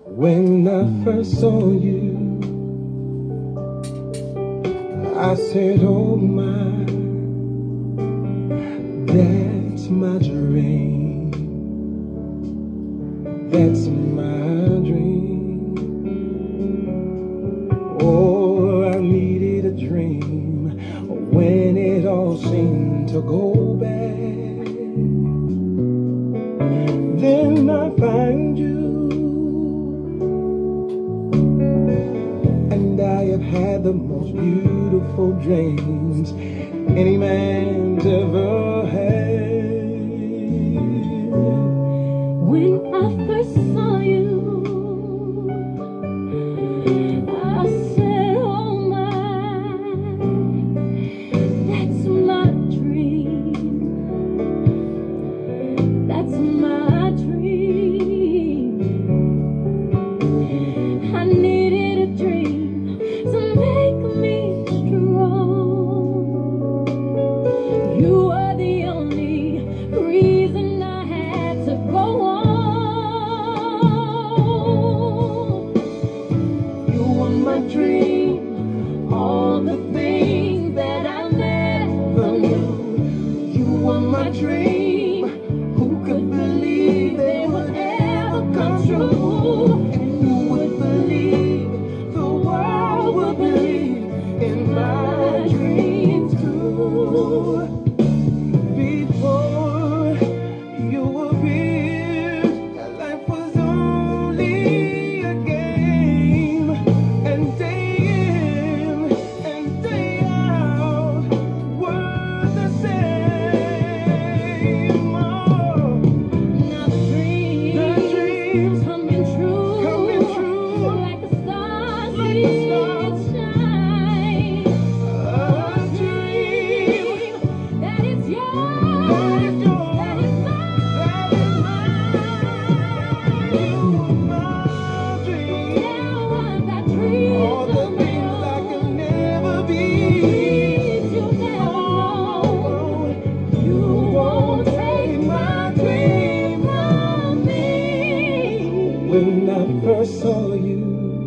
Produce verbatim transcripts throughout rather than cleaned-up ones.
When I first saw you, I said, oh my, that's my dream, that's my dream. Oh, I needed a dream when it all seemed to go bad. Then I find you, and I have had the most beautiful dreams any man's ever had. When I first saw you, I said, oh my, that's my dream, that's my dream. I needed a dream to make me strong. You are the only reason I had to go on. You were my dream, all the things that I never knew. You were my dream, who could believe they would ever come true? And who would believe the world would believe in my dreams too? Before you appeared, life was only a game, and day in and day out were the same. Oh, Now the dream, the dreams coming true, coming true, like the stars like the stars shine. a dream That is yours, that is yours, that is mine. that is mine. You were my dream. Yeah, I want that dream All the come things I true. could never be. Dreams you never know. You won't take my dream from me. When I first saw you,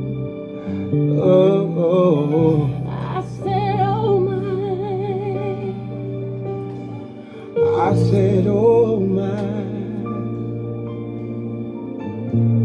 oh, oh, I said, oh my, I said, oh my.